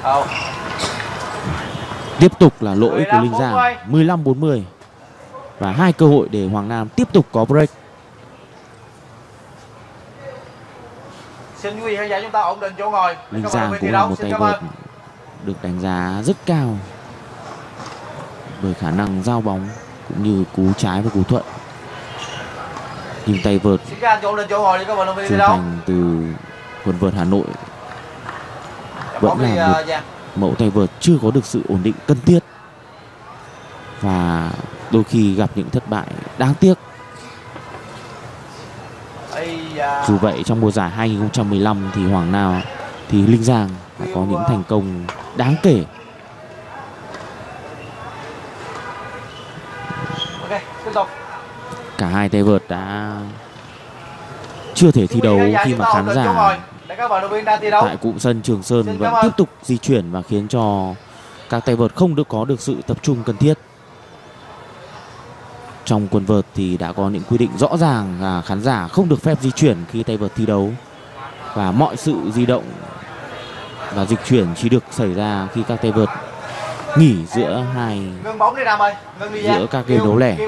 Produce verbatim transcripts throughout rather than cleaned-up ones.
Oh. Tiếp tục là lỗi của Linh Giang. Mười lăm bốn mươi. Và hai cơ hội để Hoàng Nam tiếp tục có break. Xin quý vị khán giả chúng ta ổn định chỗ ngồi. Linh Giang cũng là một tay vợt được đánh giá rất cao bởi khả năng giao bóng cũng như cú trái và cú thuận. Nhưng tay vợt trưởng thành từ quần vợt Hà Nội vẫn là một mẫu tay vợt chưa có được sự ổn định cần thiết và đôi khi gặp những thất bại đáng tiếc. Dù vậy trong mùa giải hai nghìn không trăm mười lăm thì Hoàng Nam thì Linh Giang đã có những thành công đáng kể. Cả hai tay vợt đã chưa thể thi đấu khi mà khán giả tại cụm sân Trường Sơn vẫn tiếp tục di chuyển và khiến cho các tay vợt không được có được sự tập trung cần thiết. Trong quần vợt thì đã có những quy định rõ ràng là khán giả không được phép di chuyển khi tay vợt thi đấu, và mọi sự di động và dịch chuyển chỉ được xảy ra khi các tay vợt nghỉ giữa hai giữa các game đấu lẻ.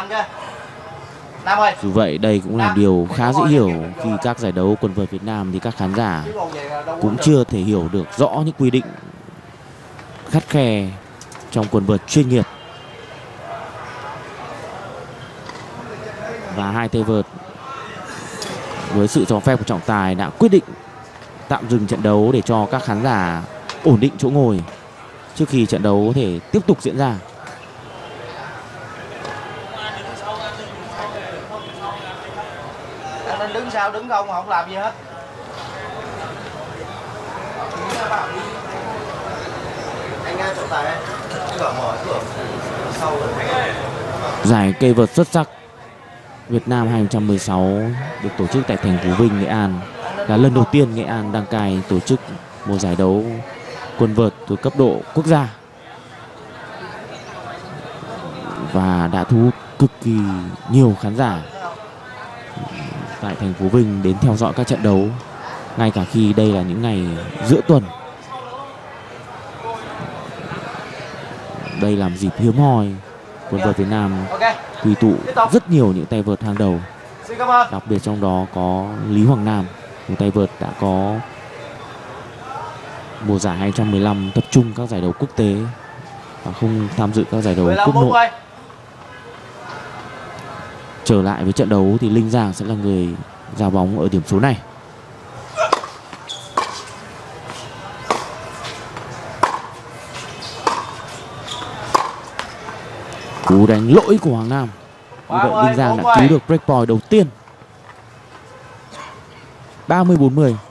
Dù vậy đây cũng là điều khá dễ hiểu khi các giải đấu quần vợt Việt Nam thì các khán giả cũng chưa thể hiểu được rõ những quy định khắt khe trong quần vợt chuyên nghiệp. Và hai tay vợt với sự cho phép của trọng tài đã quyết định tạm dừng trận đấu để cho các khán giả ổn định chỗ ngồi trước khi trận đấu có thể tiếp tục diễn ra. Anh đứng sao đứng không mà không làm gì hết. Anh nghe trọng tài cửa mở cửa sau rồi. Giải cây vợt xuất sắc Việt Nam hai nghìn không trăm mười sáu được tổ chức tại thành phố Vinh, Nghệ An là lần đầu tiên Nghệ An đăng cai tổ chức một giải đấu quần vợt từ cấp độ quốc gia và đã thu hút cực kỳ nhiều khán giả tại thành phố Vinh đến theo dõi các trận đấu, ngay cả khi đây là những ngày giữa tuần. Đây là một dịp hiếm hoi quần vợt Việt Nam quy tụ rất nhiều những tay vợt hàng đầu, đặc biệt trong đó có Lý Hoàng Nam, một tay vợt đã có mùa giải hai nghìn không trăm mười lăm tập trung các giải đấu quốc tế và không tham dự các giải đấu quốc nội. Trở lại với trận đấu thì Linh Giang sẽ là người giao bóng ở điểm số này. Cú đánh lỗi của Hoàng Nam. Như vậy Linh Giang đã cứu được break point đầu tiên. ba mươi bốn mươi.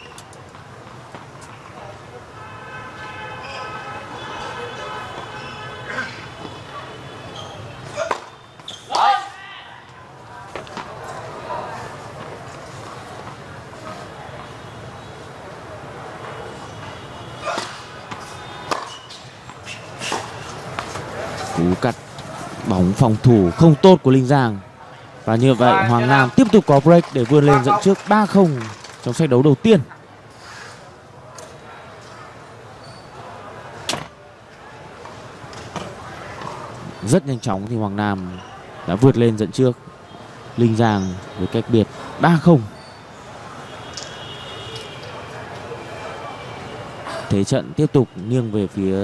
Cú cắt bóng phòng thủ không tốt của Linh Giang. Và như vậy Hoàng Nam tiếp tục có break để vươn lên dẫn trước ba không trong set đấu đầu tiên. Rất nhanh chóng thì Hoàng Nam đã vượt lên dẫn trước Linh Giang với cách biệt ba không. Thế trận tiếp tục nghiêng về phía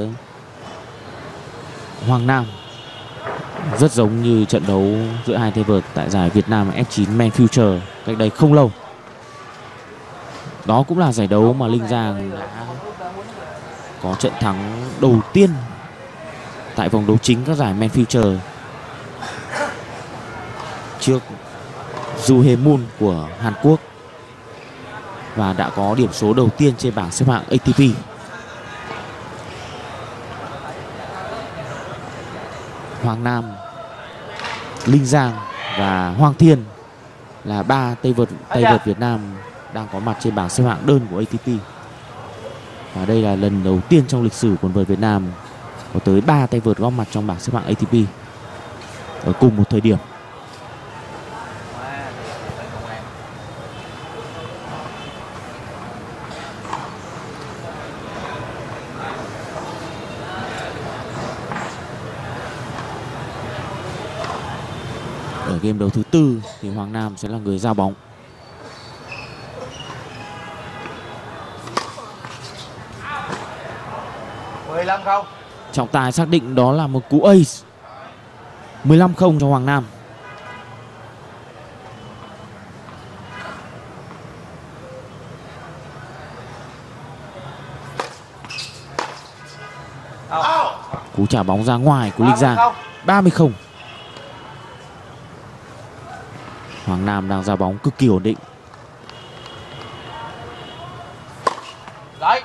Hoàng Nam, rất giống như trận đấu giữa hai tay vợt tại giải Việt Nam ép chín Men Future cách đây không lâu. Đó cũng là giải đấu mà Linh Giang đã có trận thắng đầu tiên tại vòng đấu chính các giải Men Future trước Ju Hae Moon của Hàn Quốc và đã có điểm số đầu tiên trên bảng xếp hạng a tê pê. Hoàng Nam, Linh Giang và Hoàng Thiên là ba tay vợt tay vợt Việt Nam đang có mặt trên bảng xếp hạng đơn của a tê pê. Và đây là lần đầu tiên trong lịch sử quần vợt Việt Nam có tới ba tay vợt góp mặt trong bảng xếp hạng a tê pê ở cùng một thời điểm. ở game đấu thứ tư thì Hoàng Nam sẽ là người giao bóng. mười lăm không. Trọng tài xác định đó là một cú ace. mười lăm không cho Hoàng Nam. Cú trả bóng ra ngoài của Linh Giang. ba mươi không. Hoàng Nam đang ra bóng cực kỳ ổn định. Đấy.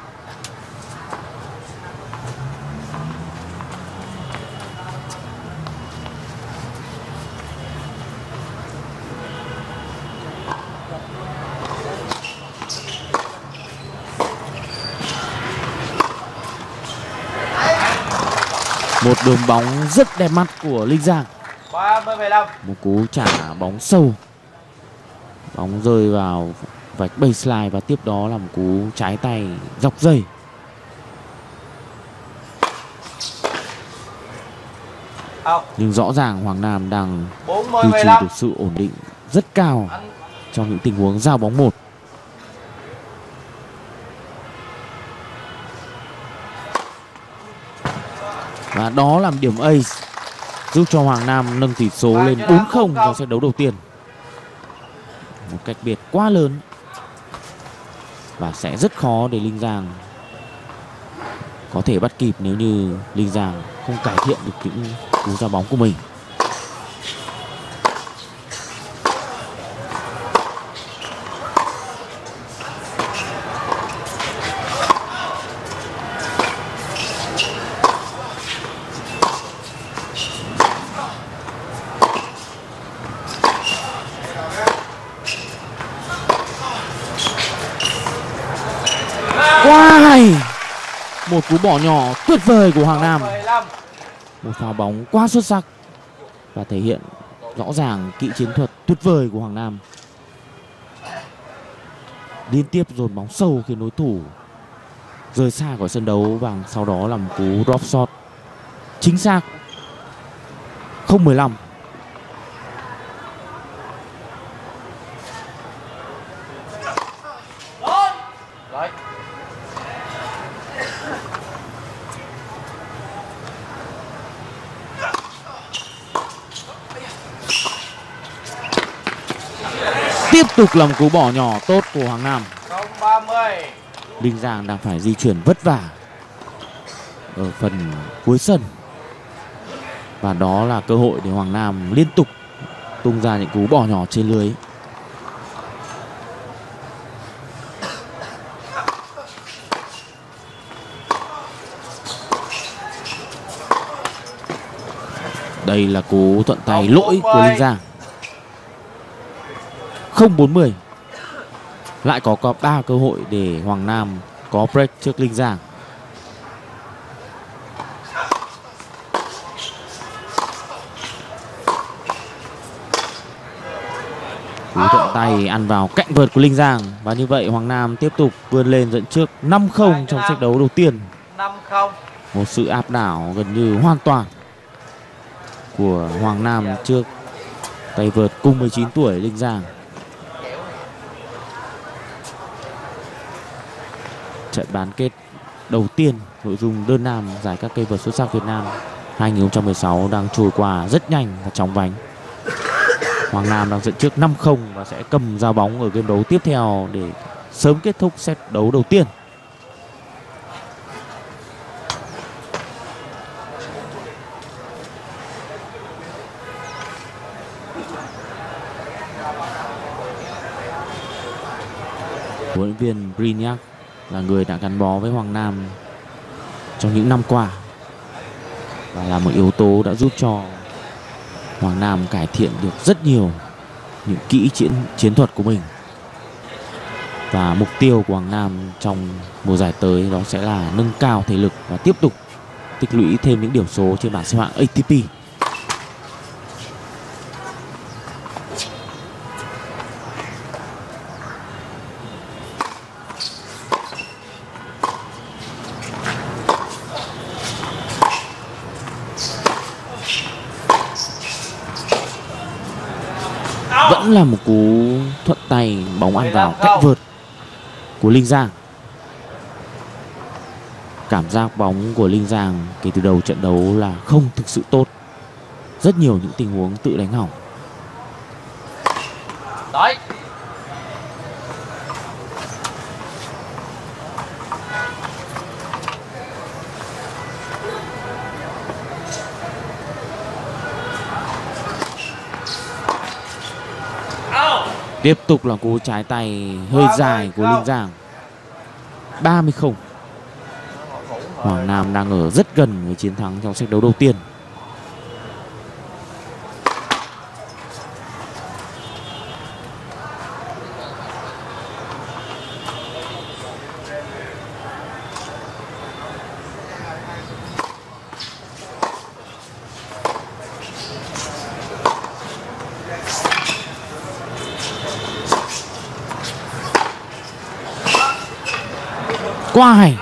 Một đường bóng rất đẹp mắt của Linh Giang. ba mươi mười lăm. Một cú trả bóng sâu. Bóng rơi vào vạch baseline và tiếp đó là một cú trái tay dọc dây. Nhưng rõ ràng Hoàng Nam đang duy trì được sự ổn định rất cao trong những tình huống giao bóng một. Và đó là điểm ace giúp cho Hoàng Nam nâng tỷ số lên bốn không trong set đấu đầu tiên. Một cách biệt quá lớn. Và sẽ rất khó để Linh Giang có thể bắt kịp nếu như Linh Giang không cải thiện được những cú ra bóng của mình. Quá hay. Một cú bỏ nhỏ tuyệt vời của Hoàng Nam. Một pha bóng quá xuất sắc và thể hiện rõ ràng kỹ chiến thuật tuyệt vời của Hoàng Nam. Liên tiếp dồn bóng sâu khiến đối thủ rời xa khỏi sân đấu và sau đó là một cú drop shot chính xác. Không mười lăm. Tiếp tục là một cú bỏ nhỏ tốt của Hoàng Nam. ba mươi. Linh Giang đang phải di chuyển vất vả ở phần cuối sân. Và đó là cơ hội để Hoàng Nam liên tục tung ra những cú bỏ nhỏ trên lưới. Đây là cú thuận tay lỗi của Linh Giang. Không bốn mươi. Lại có có ba cơ hội để Hoàng Nam có break trước Linh Giang. Cú thuận tay ăn vào cạnh vợt của Linh Giang. Và như vậy Hoàng Nam tiếp tục vươn lên dẫn trước năm không trong set đấu đầu tiên. năm không. Một sự áp đảo gần như hoàn toàn của Hoàng Nam trước tay vợt cùng mười chín tuổi Linh Giang. Trận bán kết đầu tiên nội dung đơn nam giải các cây vợt xuất sắc Việt Nam hai nghìn không trăm mười sáu đang trôi qua rất nhanh và chóng vánh. Hoàng Nam đang dẫn trước năm không và sẽ cầm giao bóng ở game đấu tiếp theo để sớm kết thúc set đấu đầu tiên. Huấn luyện viên Brignac là người đã gắn bó với Hoàng Nam trong những năm qua và là một yếu tố đã giúp cho Hoàng Nam cải thiện được rất nhiều những kỹ chiến chiến thuật của mình. Và mục tiêu của Hoàng Nam trong mùa giải tới đó sẽ là nâng cao thể lực và tiếp tục tích lũy thêm những điểm số trên bảng xếp hạng a tê pê. Vẫn là một cú thuận tay, bóng ăn vào cạnh vợt của Linh Giang. Cảm giác bóng của Linh Giang kể từ đầu trận đấu là không thực sự tốt. Rất nhiều những tình huống tự đánh hỏng. Đấy. Tiếp tục là cú trái tay hơi dài của Linh Giang. ba mươi không. Hoàng Nam đang ở rất gần với chiến thắng trong set đấu đầu tiên. Quá hay.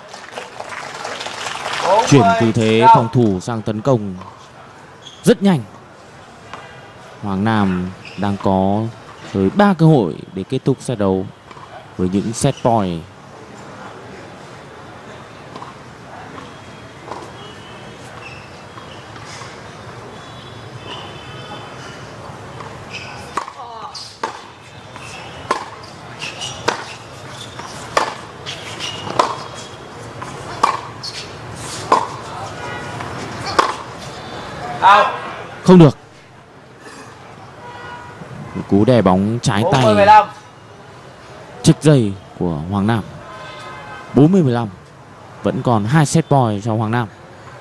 Chuyển tư thế phòng thủ sang tấn công rất nhanh. Hoàng Nam đang có tới ba cơ hội để kết thúc set đấu với những set point. Không được. Một cú đè bóng trái tay chích dây của Hoàng Nam. bốn mươi mười lăm. Vẫn còn hai set point cho Hoàng Nam.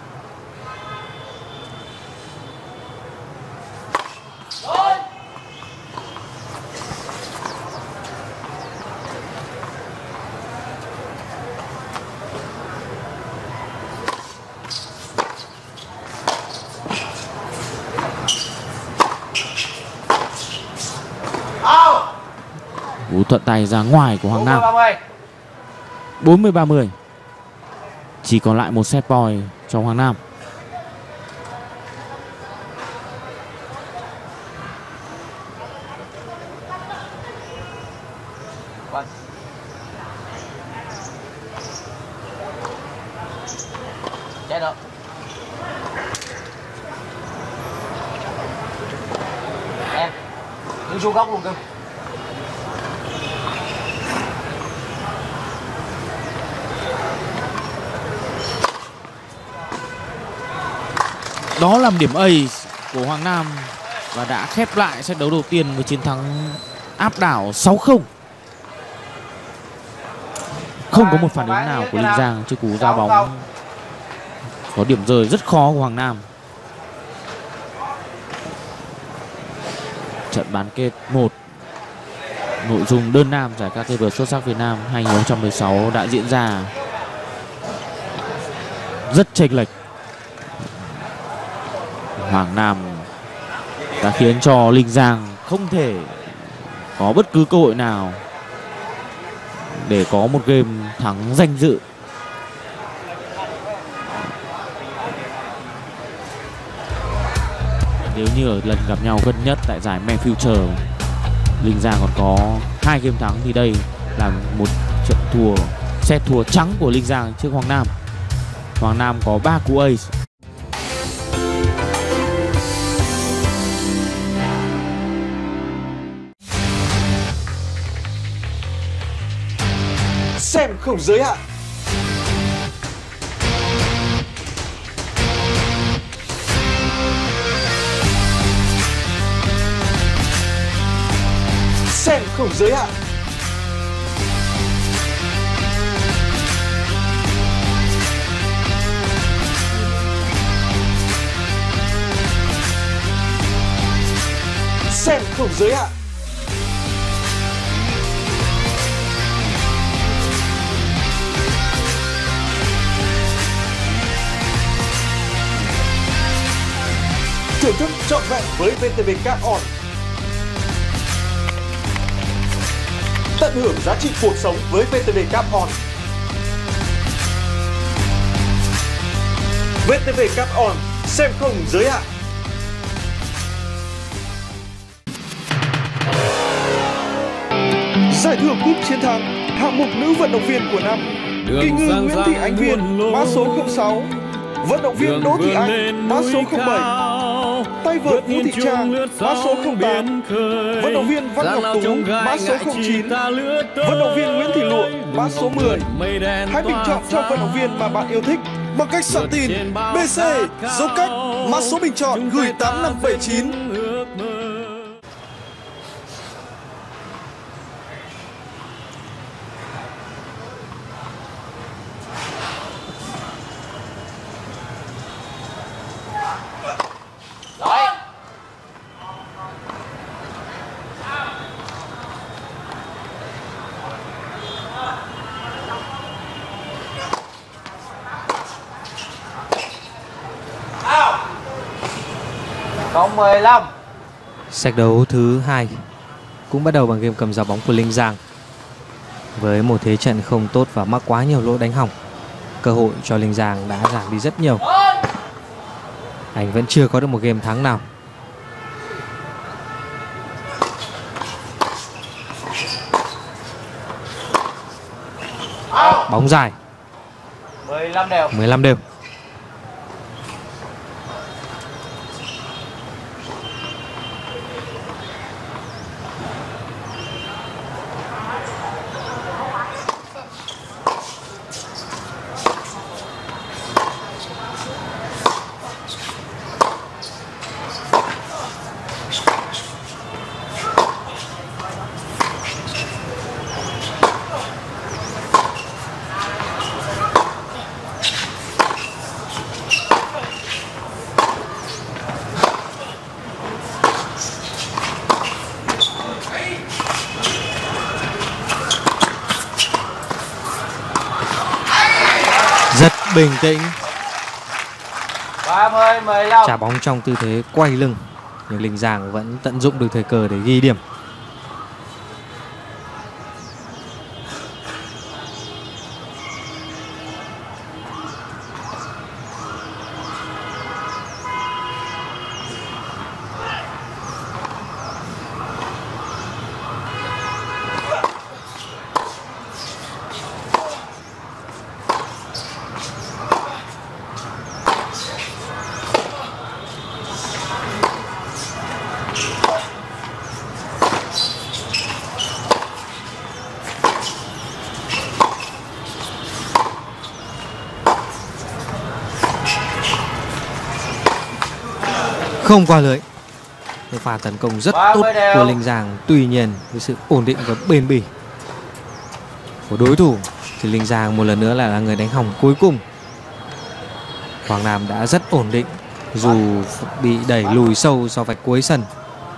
Cú thuận tay ra ngoài của Hoàng Nam. bốn mươi ba mươi. Chỉ còn lại một set point cho Hoàng Nam. Chết rồi. Em đứng xuống góc luôn cơ. Đó là điểm ace của Hoàng Nam và đã khép lại set đấu đầu tiên với chiến thắng áp đảo sáu không. Không có một phản ứng nào của Linh Giang trước cú ra bóng có điểm rơi rất khó của Hoàng Nam. Trận bán kết một nội dung đơn nam giải ca tê vê xuất sắc Việt Nam hai không một sáu đã diễn ra rất chênh lệch. Hoàng Nam đã khiến cho Linh Giang không thể có bất cứ cơ hội nào để có một game thắng danh dự. Nếu như ở lần gặp nhau gần nhất tại giải Men Future, Linh Giang còn có hai game thắng thì đây là một trận thua, set thua trắng của Linh Giang trước Hoàng Nam. Hoàng Nam có ba cú ace. Xem không giới hạn. Xem không giới hạn. Xem không giới hạn. Thưởng thức trọn vẹn với vê tê vê Cup On. Tận hưởng giá trị cuộc sống với vê tê vê Cup On. vê tê vê Cup On, xem không giới hạn. World Cup chiến thắng hạng mục nữ vận động viên của năm. Kỳ ngư Nguyễn Thị Ánh Viên mã số không sáu, vận động viên Đỗ Thị Anh mã số không bảy, tay vợt Vũ Thị Trang mã số không tám, vận động viên Văn Ngọc Tú mã số không chín, vận động viên Nguyễn Thị Lụa mã số mười. Hãy bình chọn cho vận động viên mà bạn yêu thích bằng cách soạn tin bê xê dấu cách mã số bình chọn gửi tám năm bảy chín. Cộng mười lăm. Set đấu thứ hai cũng bắt đầu bằng game cầm giáo bóng của Linh Giang. Với một thế trận không tốt và mắc quá nhiều lỗi đánh hỏng, cơ hội cho Linh Giang đã giảm đi rất nhiều. Anh vẫn chưa có được một game thắng nào. Bóng dài. mười lăm đều. mười lăm đều. Rất bình tĩnh. ba mươi mười lăm. Trả bóng trong tư thế quay lưng, nhưng Linh Giang vẫn tận dụng được thời cơ để ghi điểm. Không qua lưới. Một pha tấn công rất tốt của Linh Giang, tuy nhiên với sự ổn định và bền bỉ của đối thủ thì Linh Giang một lần nữa lại là người đánh hỏng cuối cùng. Hoàng Nam đã rất ổn định dù bị đẩy lùi sâu so với cuối sân.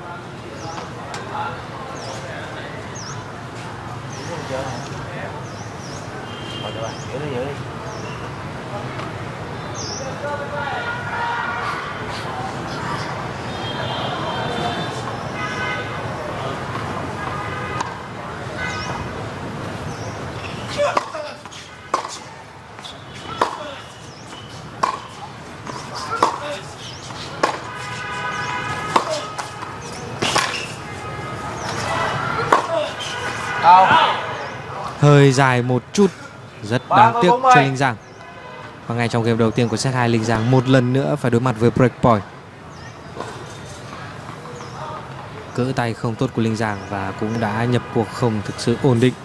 Hơi dài một chút, rất đáng tiếc cho Linh Giang. Và ngay trong game đầu tiên của set hai, Linh Giang một lần nữa phải đối mặt với breakpoint. Cỡ tay không tốt của Linh Giang và cũng đã nhập cuộc không thực sự ổn định.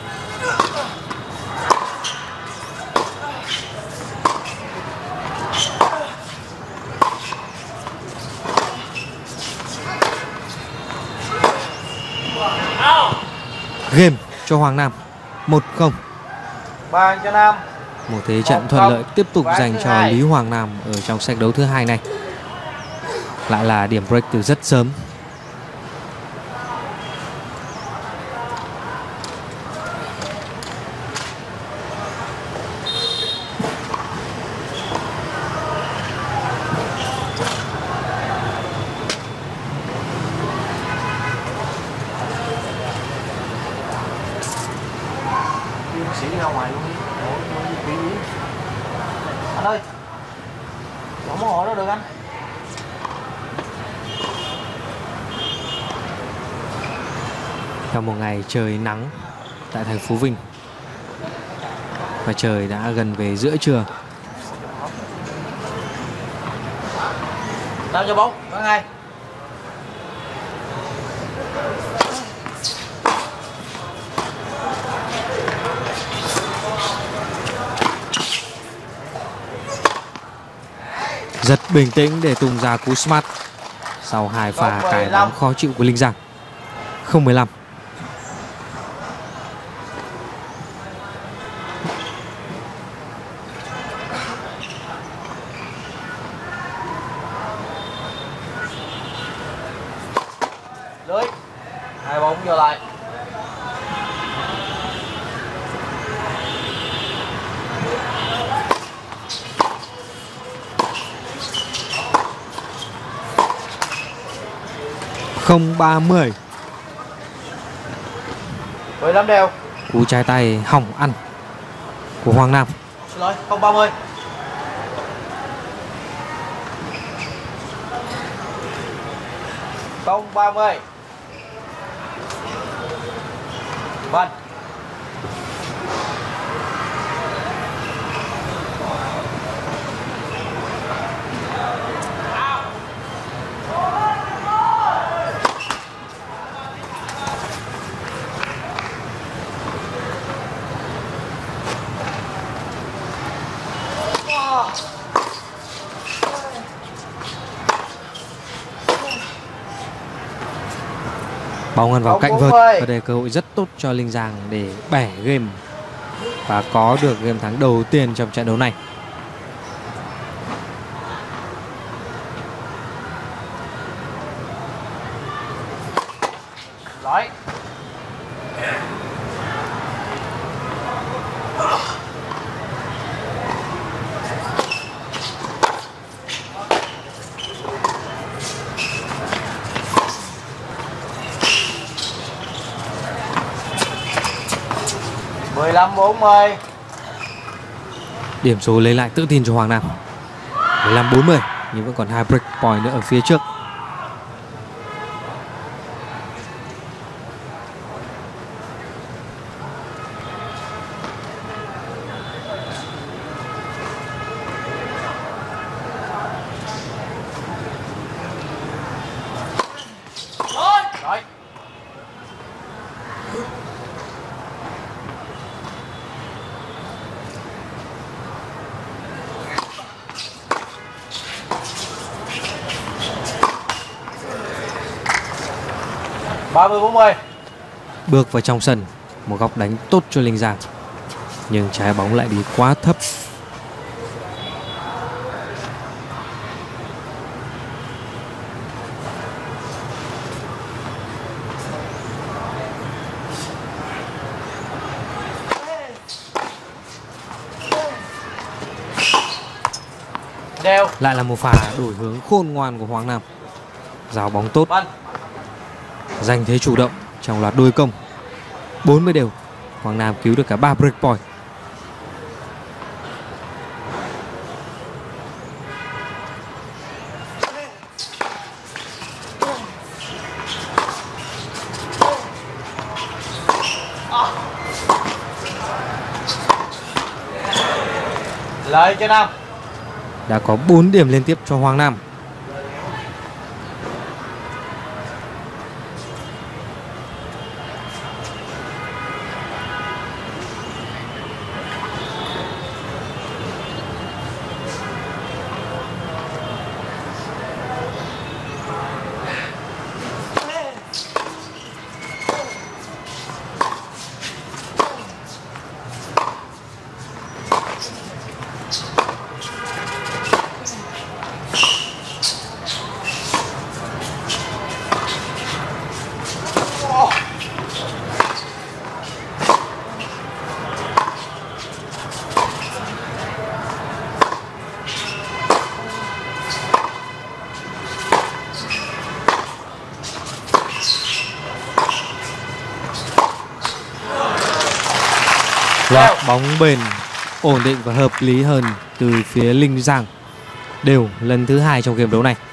Game cho Hoàng Nam một không. Bàn cho Nam. Một thế trận thuận lợi tiếp tục dành cho Lý Hoàng Nam ở trong set đấu thứ hai này. Lại là điểm break từ rất sớm. Sĩ đi ra ngoài luôn đi. Anh ơi, không có ngồi đó được anh. Trong một ngày trời nắng tại thành phố Vinh và trời đã gần về giữa trưa. Tao cho bóng, có ngay. Rất bình tĩnh để tung ra cú smart sau hai pha cài bóng khó chịu của Linh Giang. Không mười lăm. Lưới. Hai bóng vô lại. Không ba mươi. mười lăm đều. Cú trái tay hỏng ăn của Hoàng Nam. Xin lỗi, không ba mươi. Không ba mươi. Vâng. Bóng ăn vào cạnh vợt và đây là cơ hội rất tốt cho Linh Giang để bẻ game và có được game thắng đầu tiên trong trận đấu này. Lỗi. mười lăm bốn mươi. Điểm số lấy lại tự tin cho Hoàng Nam. mười lăm bốn mươi nhưng vẫn còn hai break point nữa ở phía trước. Rồi. ba mươi bốn mươi. Bước vào trong sân, một góc đánh tốt cho Linh Giang nhưng trái bóng lại đi quá thấp. Đều. Lại là một pha đổi hướng khôn ngoan của Hoàng Nam. Giao bóng tốt, Vâng. giành thế chủ động trong loạt đôi công. bốn mươi đều. Hoàng Nam cứu được cả ba break point. Lợi cho Nam. Đã có bốn điểm liên tiếp cho Hoàng Nam. Loạt bóng bền, ổn định và hợp lý hơn từ phía Linh Giang. Đều lần thứ hai trong game đấu này.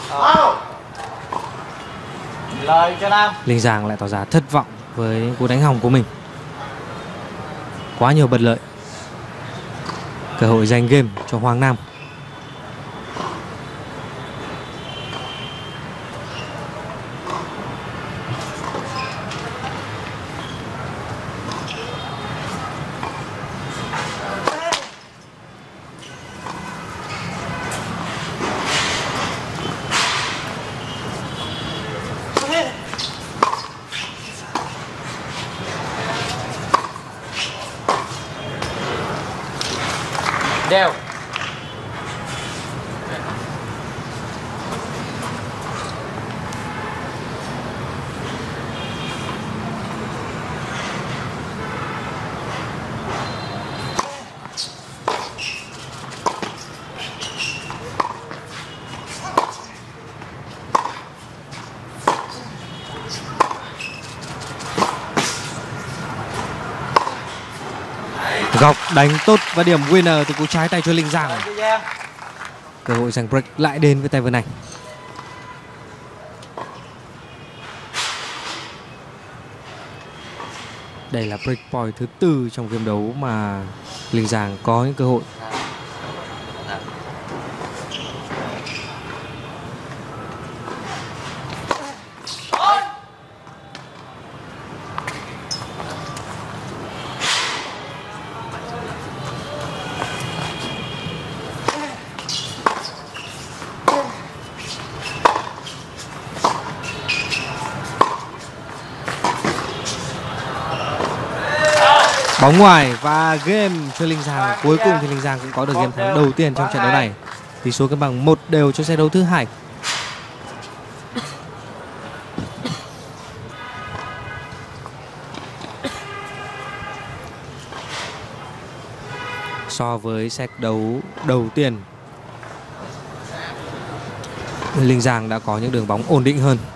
Lời cho Nam. Linh Giang lại tỏ ra thất vọng với cú đánh hỏng của mình. Quá nhiều bất lợi. Cơ hội giành game cho Hoàng Nam. Đều. Góc đánh tốt và điểm winner từ cú trái tay cho Linh Giang. Cơ hội giành break lại đến với tay vợt này. Đây là break point thứ tư trong game đấu mà Linh Giang có những cơ hội. Bóng ngoài và game cho Linh Giang. Cuối cùng thì Linh Giang cũng có được game thắng đầu tiên trong trận đấu này. Tỷ số cân bằng một đều cho set đấu thứ hai. So với set đấu đầu tiên, Linh Giang đã có những đường bóng ổn định hơn.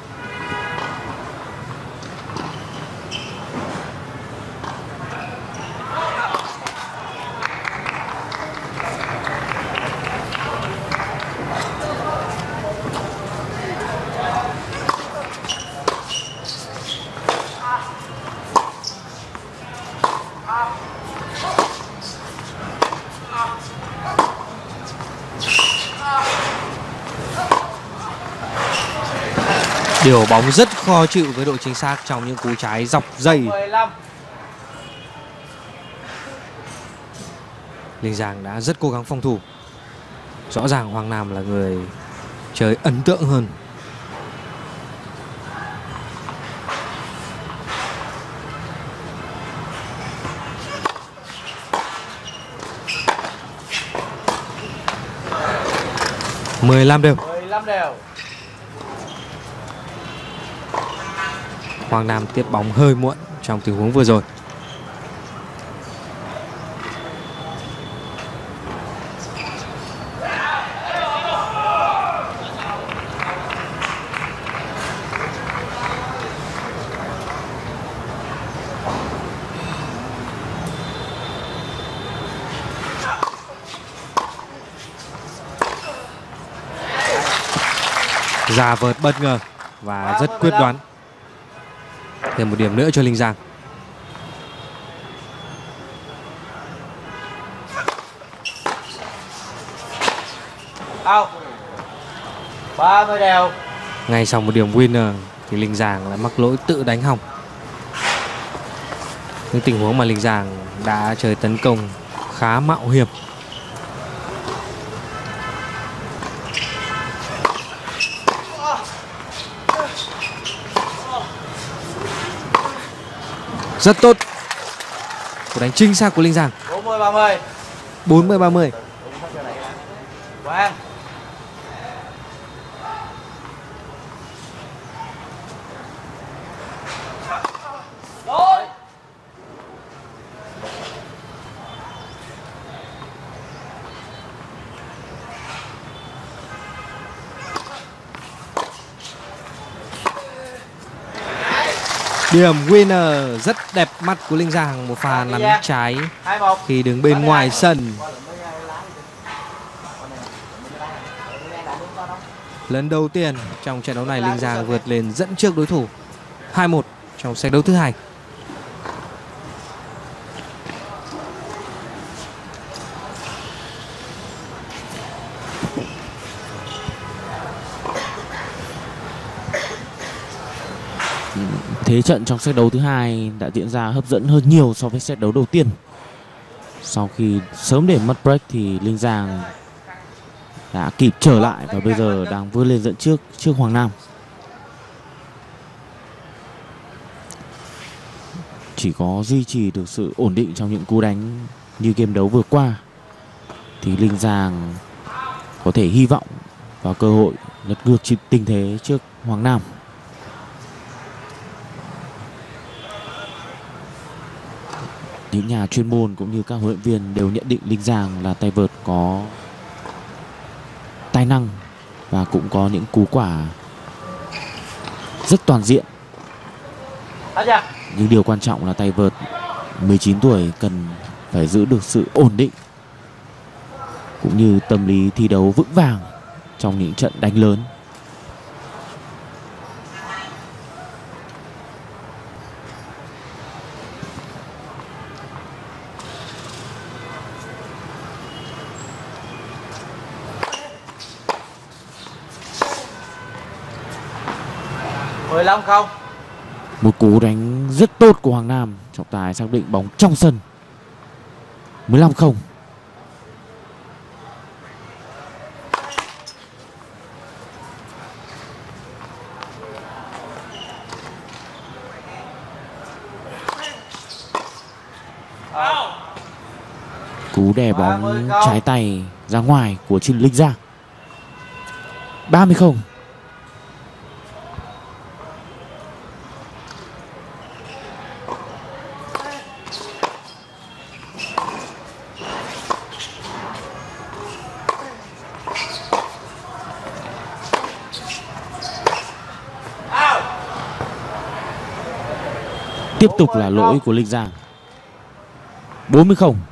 Điều bóng rất khó chịu với độ chính xác trong những cú trái dọc dây. Linh Giang đã rất cố gắng phòng thủ. Rõ ràng Hoàng Nam là người chơi ấn tượng hơn. mười lăm đều. mười lăm đều. Hoàng Nam tiếp bóng hơi muộn trong tình huống vừa rồi. Ra vợt bất ngờ và rất quyết đoán. Thêm một điểm nữa cho Linh Giang. Out. ba mươi đều. Ngay sau một điểm winner thì Linh Giang lại mắc lỗi tự đánh hỏng. Những tình huống mà Linh Giang đã chơi tấn công khá mạo hiểm. Rất tốt. Cú đánh chính xác của Linh Giang. bốn mươi ba mươi. bốn mươi ba mươi. Quang. Điểm winner rất đẹp mắt của Linh Giang. Một pha nắn trái khi đứng bên ngoài sân. Lần đầu tiên trong trận đấu này Linh Giang vượt lên dẫn trước đối thủ hai một trong set đấu thứ hai. Thế trận trong set đấu thứ hai đã diễn ra hấp dẫn hơn nhiều so với set đấu đầu tiên. Sau khi sớm để mất break thì Linh Giang đã kịp trở lại và bây giờ đang vươn lên dẫn trước trước Hoàng Nam. Chỉ có duy trì được sự ổn định trong những cú đánh như game đấu vừa qua thì Linh Giang có thể hy vọng vào cơ hội lật ngược tình thế trước Hoàng Nam. Những nhà chuyên môn cũng như các huấn luyện viên đều nhận định Linh Giang là tay vợt có tài năng và cũng có những cú quả rất toàn diện. Nhưng điều quan trọng là tay vợt mười chín tuổi cần phải giữ được sự ổn định cũng như tâm lý thi đấu vững vàng trong những trận đánh lớn. mười lăm không. Một cú đánh rất tốt của Hoàng Nam. Trọng tài xác định bóng trong sân. mười lăm không. Cú đè bóng trái tay ra ngoài của Trinh Linh Giang. ba mươi không. Tiếp tục là lỗi của Linh Giang. bốn mươi không.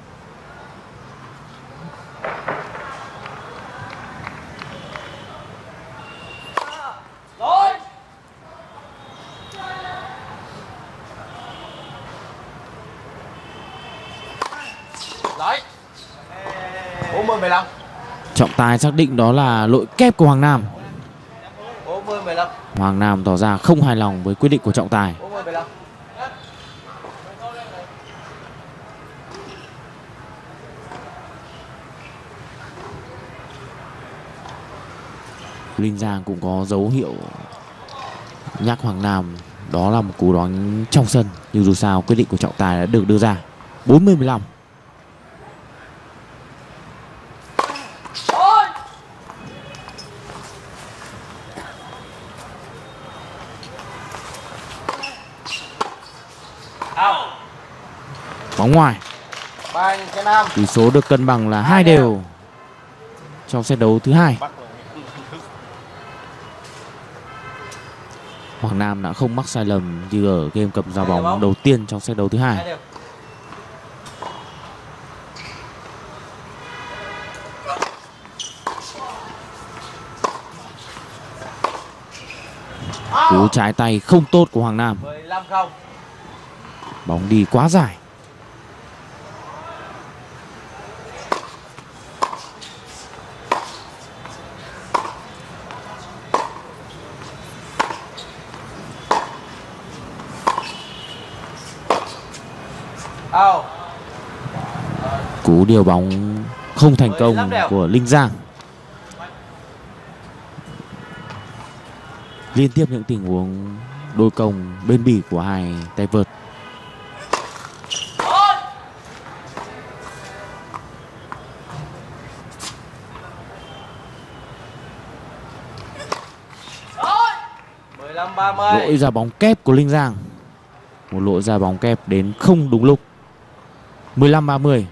bốn mươi mười lăm. Trọng tài xác định đó là lỗi kép của Hoàng Nam. bốn mươi mười lăm. Hoàng Nam tỏ ra không hài lòng với quyết định của trọng tài. bốn mươi mười lăm. Linh Giang cũng có dấu hiệu nhắc Hoàng Nam đó là một cú đánh trong sân, nhưng dù sao quyết định của trọng tài đã được đưa ra. bốn mươi mười lăm. Bóng ngoài. Tỷ số được cân bằng là hai đều trong set đấu thứ hai. Hoàng Nam đã không mắc sai lầm như ở game cầm giao bóng đầu tiên trong set đấu thứ hai. Cú trái tay không tốt của Hoàng Nam. Bóng đi quá dài. Cú điều bóng không thành công của Linh Giang. Liên tiếp những tình huống đôi công bên bỉ của hai tay vợt. Lỗi ra bóng kép của Linh Giang. Một lỗi ra bóng kép đến không đúng lúc. mười lăm ba mươi.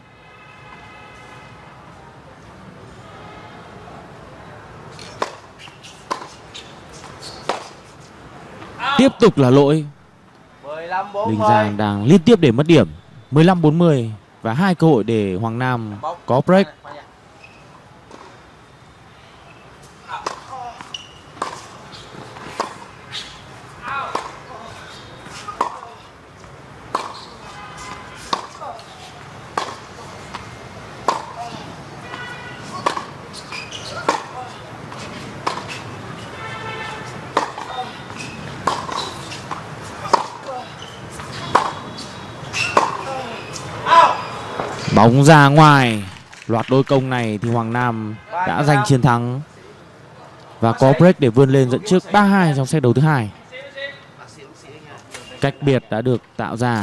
Tiếp tục là lỗi. Linh Giang đang liên tiếp để mất điểm. mười lăm bốn mươi và hai cơ hội để Hoàng Nam có break. Bóng ra ngoài. Loạt đôi công này thì Hoàng Nam đã giành chiến thắng và có break để vươn lên dẫn trước ba hai trong set đấu thứ hai. Cách biệt đã được tạo ra.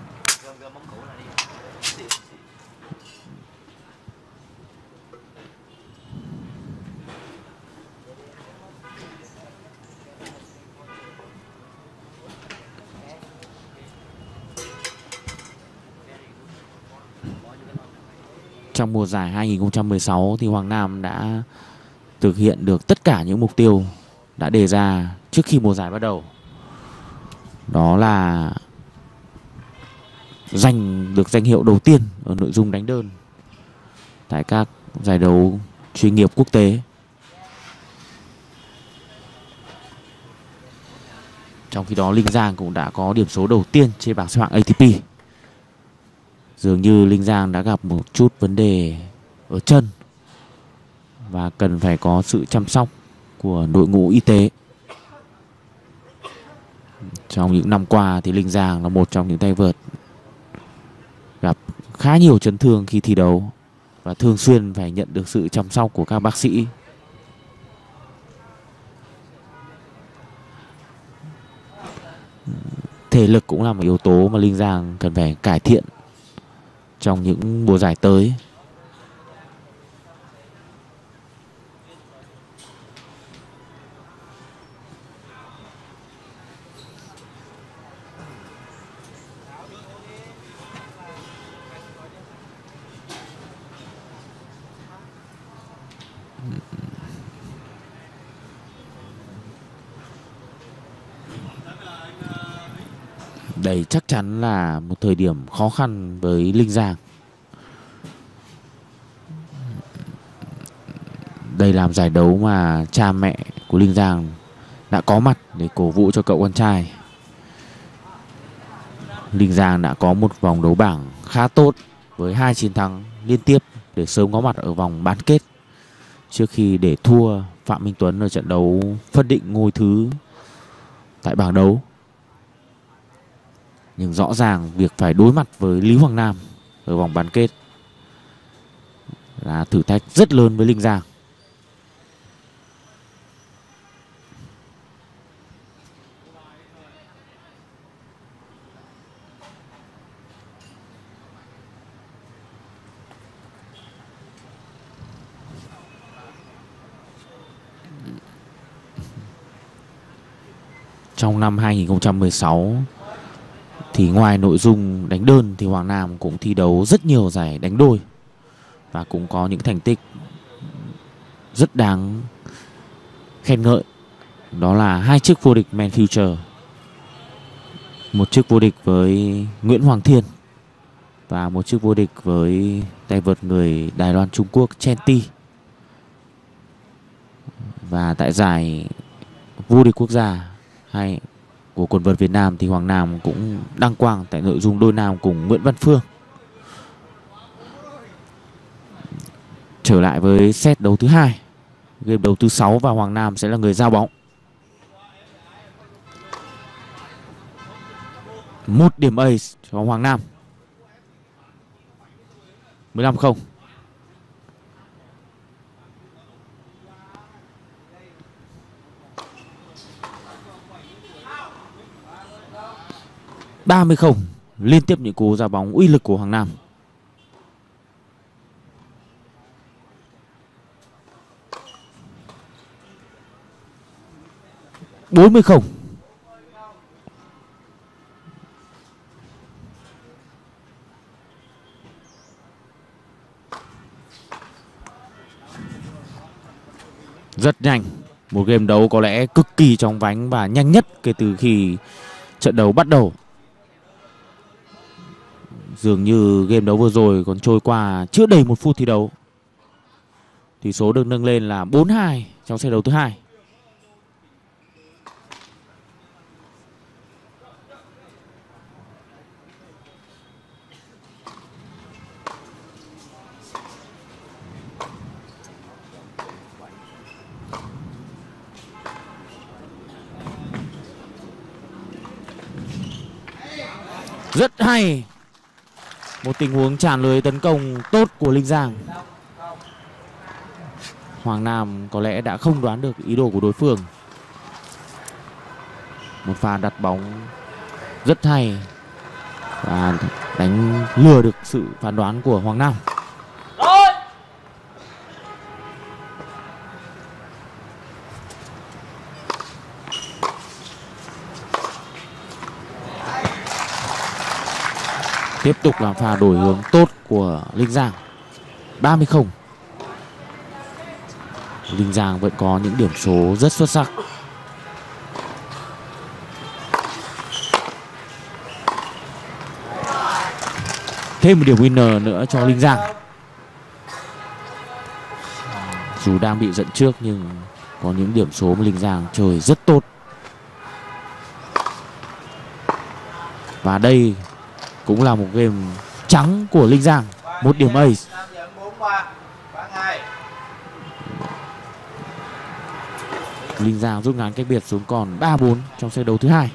Trong mùa giải hai nghìn không trăm mười sáu thì Hoàng Nam đã thực hiện được tất cả những mục tiêu đã đề ra trước khi mùa giải bắt đầu. Đó là giành được danh hiệu đầu tiên ở nội dung đánh đơn tại các giải đấu chuyên nghiệp quốc tế. Trong khi đó Linh Giang cũng đã có điểm số đầu tiên trên bảng xếp hạng a tê pê. Dường như Linh Giang đã gặp một chút vấn đề ở chân và cần phải có sự chăm sóc của đội ngũ y tế. Trong những năm qua thì Linh Giang là một trong những tay vợt gặp khá nhiều chấn thương khi thi đấu và thường xuyên phải nhận được sự chăm sóc của các bác sĩ. Thể lực cũng là một yếu tố mà Linh Giang cần phải cải thiện trong những mùa giải tới. Đây chắc chắn là một thời điểm khó khăn với Linh Giang. Đây là giải đấu mà cha mẹ của Linh Giang đã có mặt để cổ vũ cho cậu con trai. Linh Giang đã có một vòng đấu bảng khá tốt với hai chiến thắng liên tiếp để sớm có mặt ở vòng bán kết trước khi để thua Phạm Minh Tuấn ở trận đấu phân định ngôi thứ tại bảng đấu. Nhưng rõ ràng việc phải đối mặt với Lý Hoàng Nam ở vòng bán kết là thử thách rất lớn với Linh Giang. Trong năm hai nghìn không trăm mười sáu thì ngoài nội dung đánh đơn thì Hoàng Nam cũng thi đấu rất nhiều giải đánh đôi và cũng có những thành tích rất đáng khen ngợi. Đó là hai chức vô địch Men Future, một chức vô địch với Nguyễn Hoàng Thiên và một chức vô địch với tay vợt người Đài Loan Trung Quốc Chen Ti. Và tại giải vô địch quốc gia hay của quần vợt Việt Nam thì Hoàng Nam cũng đăng quang tại nội dung đôi nam cùng Nguyễn Văn Phương. Trở lại với set đấu thứ hai, game đấu thứ sáu và Hoàng Nam sẽ là người giao bóng. Một điểm ace cho Hoàng Nam. mười lăm không. ba mươi không. Liên tiếp những cú ra bóng uy lực của Hoàng Nam. bốn mươi không. Rất nhanh. Một game đấu có lẽ cực kỳ chóng vánh và nhanh nhất kể từ khi trận đấu bắt đầu. Dường như game đấu vừa rồi còn trôi qua chưa đầy một phút thi đấu. Tỷ số được nâng lên là bốn hai trong set đấu thứ hai. Rất hay. Một tình huống tràn lưới tấn công tốt của Linh Giang. Hoàng Nam có lẽ đã không đoán được ý đồ của đối phương. Một pha đặt bóng rất hay và đánh lừa được sự phán đoán của Hoàng Nam. Tiếp tục là pha đổi hướng tốt của Linh Giang. ba mươi không. Linh Giang vẫn có những điểm số rất xuất sắc. Thêm một điểm winner nữa cho Linh Giang. Dù đang bị dẫn trước nhưng có những điểm số mà Linh Giang chơi rất tốt. Và đây cũng là một game trắng của Linh Giang. Một điểm ace. Linh Giang rút ngắn cách biệt xuống còn ba bốn trong set đấu thứ hai.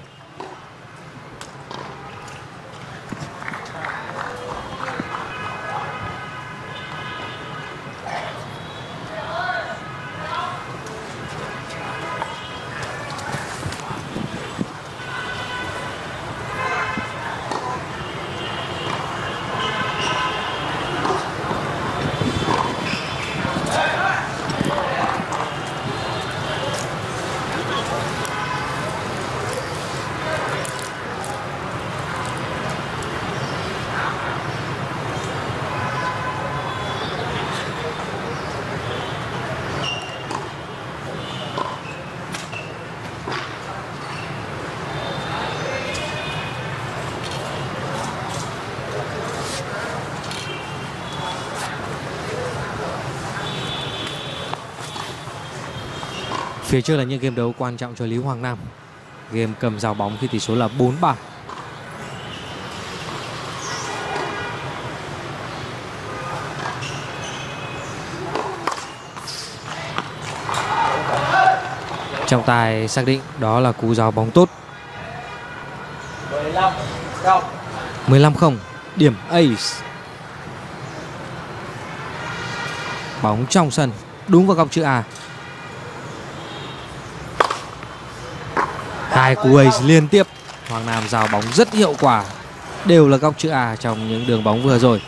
Phía trước là những game đấu quan trọng cho Lý Hoàng Nam. Game cầm rào bóng khi tỷ số là bốn ba. Trọng tài xác định đó là cú rào bóng tốt. mười lăm không, điểm ace. Bóng trong sân, đúng vào góc chữ A. Hai cú ace liên tiếp. Hoàng Nam rào bóng rất hiệu quả, đều là góc chữ A trong những đường bóng vừa rồi.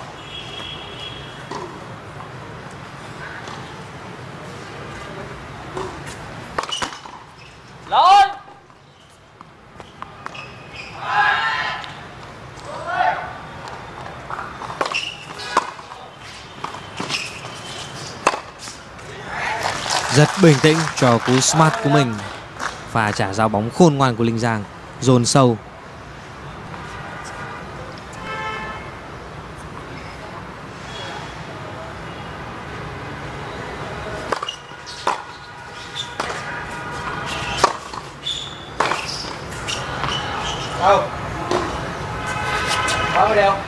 Rất bình tĩnh cho cú smart của mình. Và trả giao bóng khôn ngoan của Linh Giang, dồn sâu. Đâu? Bao nhiêu đeo?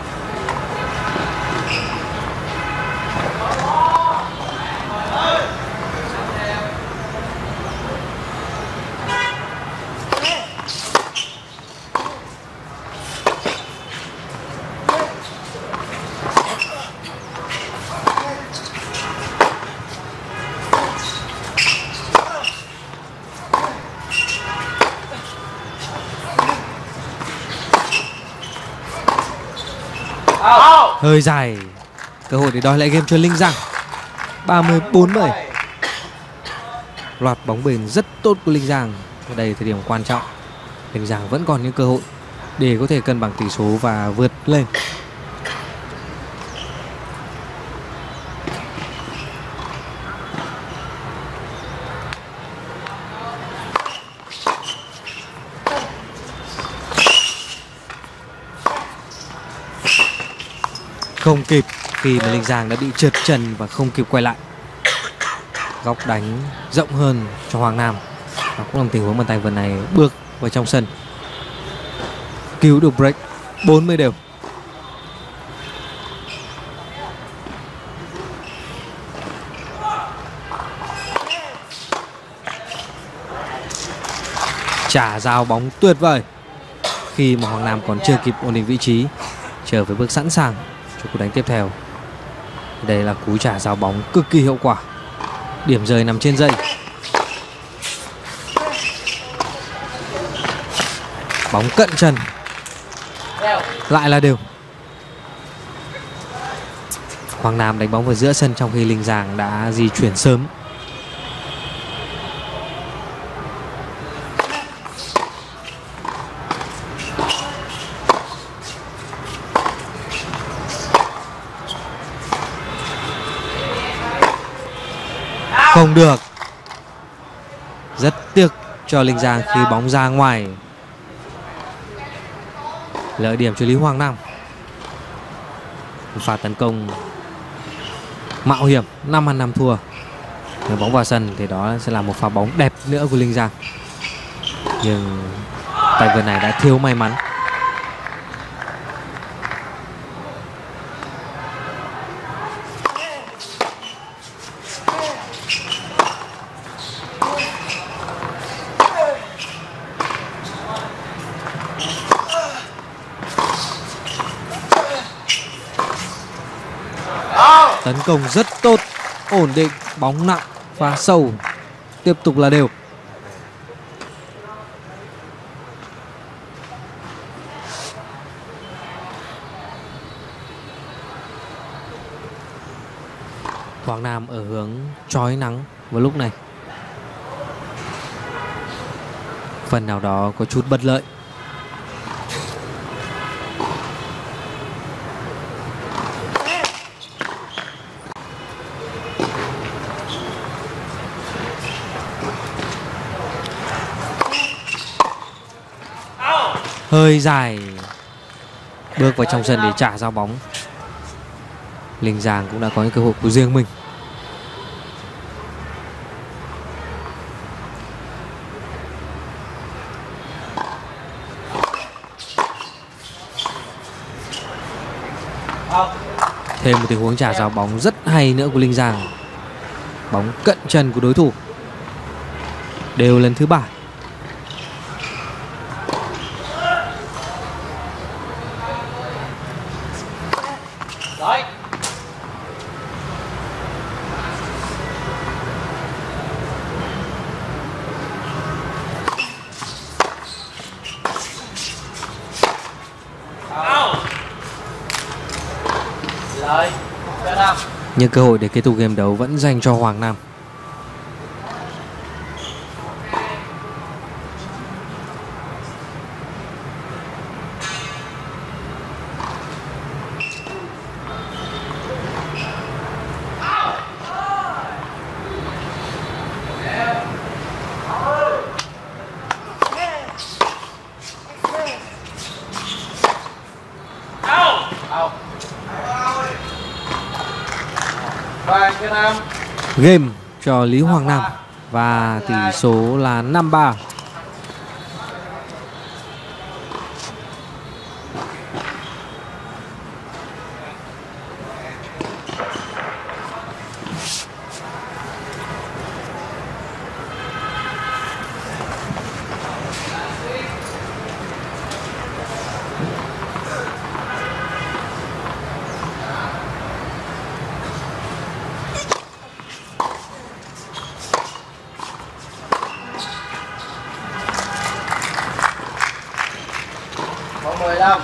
Hơi dài. Cơ hội để đòi lại game cho Linh Giang. ba mươi bốn mươi. Loạt bóng bền rất tốt của Linh Giang. Ở đây thời điểm quan trọng, Linh Giang vẫn còn những cơ hội để có thể cân bằng tỷ số và vượt lên. Không kịp khi mà Linh Giang đã bị trượt chân và không kịp quay lại. Góc đánh rộng hơn cho Hoàng Nam. Và cũng là tình huống bàn tay vừa này bước vào trong sân. Cứu được break. bốn mươi đều. Trả giao bóng tuyệt vời khi mà Hoàng Nam còn chưa kịp ổn định vị trí. chờ với bước sẵn sàng cho cú đánh tiếp theo. Đây là cú trả giao bóng cực kỳ hiệu quả. Điểm rơi nằm trên dây. Bóng cận chân. Lại là đều. Hoàng Nam đánh bóng vào giữa sân trong khi Linh Giang đã di chuyển sớm. Không được. Rất tiếc cho Linh Giang khi bóng ra ngoài. Lợi điểm cho Lý Hoàng Nam. Pha tấn công mạo hiểm, năm ăn năm thua. Nếu bóng vào sân thì đó sẽ là một pha bóng đẹp nữa của Linh Giang. Nhưng tay vợt này đã thiếu may mắn. Tấn công rất tốt, ổn định, bóng nặng, pha sâu, tiếp tục là đều. Hoàng Nam ở hướng chói nắng vào lúc này. Phần nào đó có chút bất lợi. Hơi dài. Bước vào trong sân để trả giao bóng. Linh Giang cũng đã có những cơ hội của riêng mình. Thêm một tình huống trả giao bóng rất hay nữa của Linh Giang. Bóng cận chân của đối thủ. Đều lần thứ ba. Nhưng cơ hội để kết thúc game đấu vẫn dành cho Hoàng Nam. Game cho Lý Hoàng Nam và tỷ số là năm ba. mười lăm.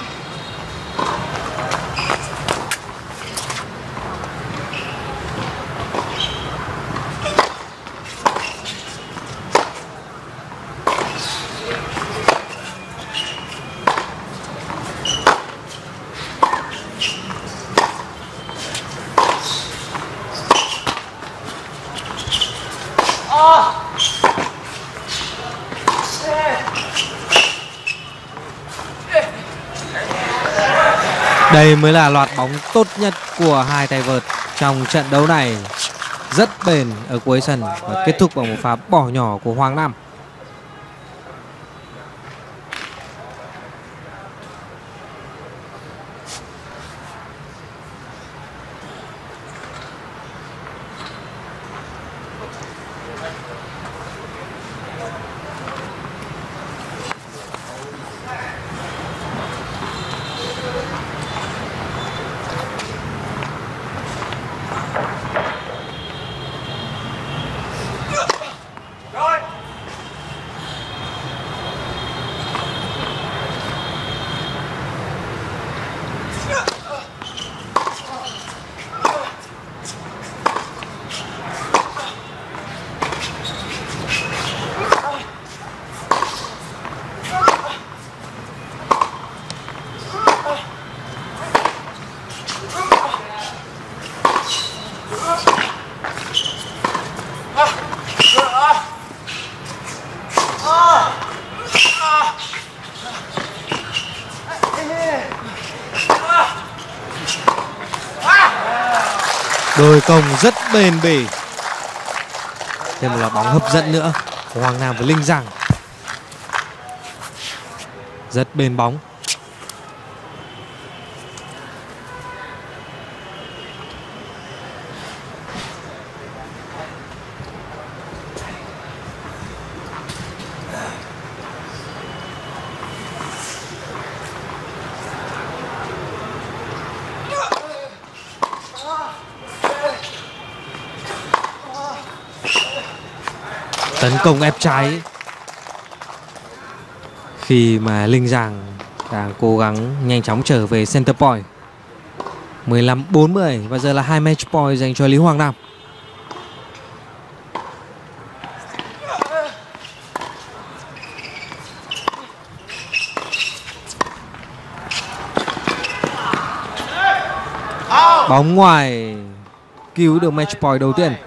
Đây mới là loạt bóng tốt nhất của hai tay vợt trong trận đấu này. Rất bền ở cuối sân và kết thúc bằng một pha bỏ nhỏ của Hoàng Nam. Đôi công rất bền bỉ. Thêm một loạt bóng hấp dẫn nữa của Hoàng Nam với Linh Giang. Rất bền bóng. Tấn công ép trái khi mà Linh Giang đang cố gắng nhanh chóng trở về center point. mười lăm bốn mươi và giờ là hai match point dành cho Lý Hoàng Nam. Bóng ngoài cứu được match point đầu tiên.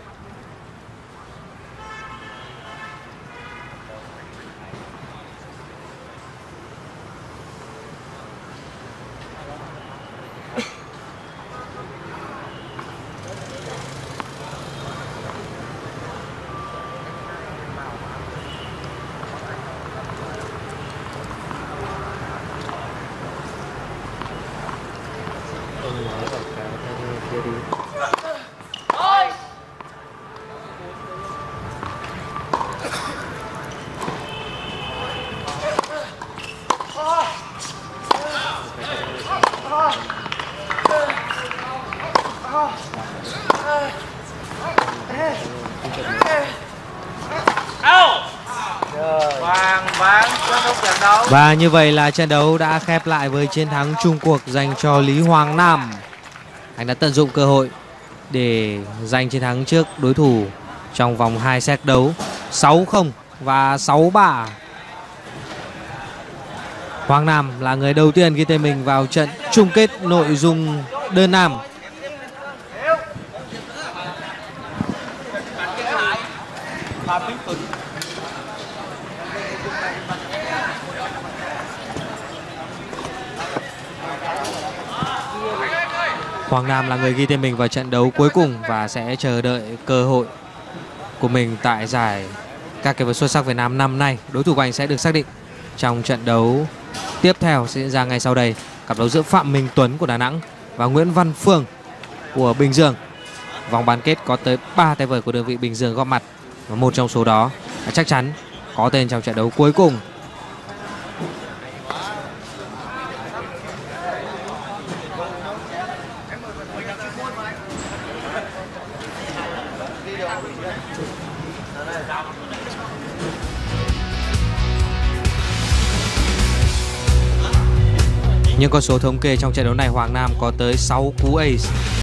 Và như vậy là trận đấu đã khép lại với chiến thắng chung cuộc dành cho Lý Hoàng Nam. Anh đã tận dụng cơ hội để giành chiến thắng trước đối thủ trong vòng hai set đấu sáu không và sáu ba. Hoàng Nam là người đầu tiên ghi tên mình vào trận chung kết nội dung đơn nam. Hoàng Nam là người ghi tên mình vào trận đấu cuối cùng và sẽ chờ đợi cơ hội của mình tại giải các cái vật xuất sắc Việt Nam năm nay. Đối thủ của anh sẽ được xác định trong trận đấu tiếp theo sẽ diễn ra ngay sau đây. Cặp đấu giữa Phạm Minh Tuấn của Đà Nẵng và Nguyễn Văn Phương của Bình Dương. Vòng bán kết có tới ba tay vợt của đơn vị Bình Dương góp mặt và một trong số đó chắc chắn có tên trong trận đấu cuối cùng. Những con số thống kê trong trận đấu này, Hoàng Nam có tới sáu cú ace.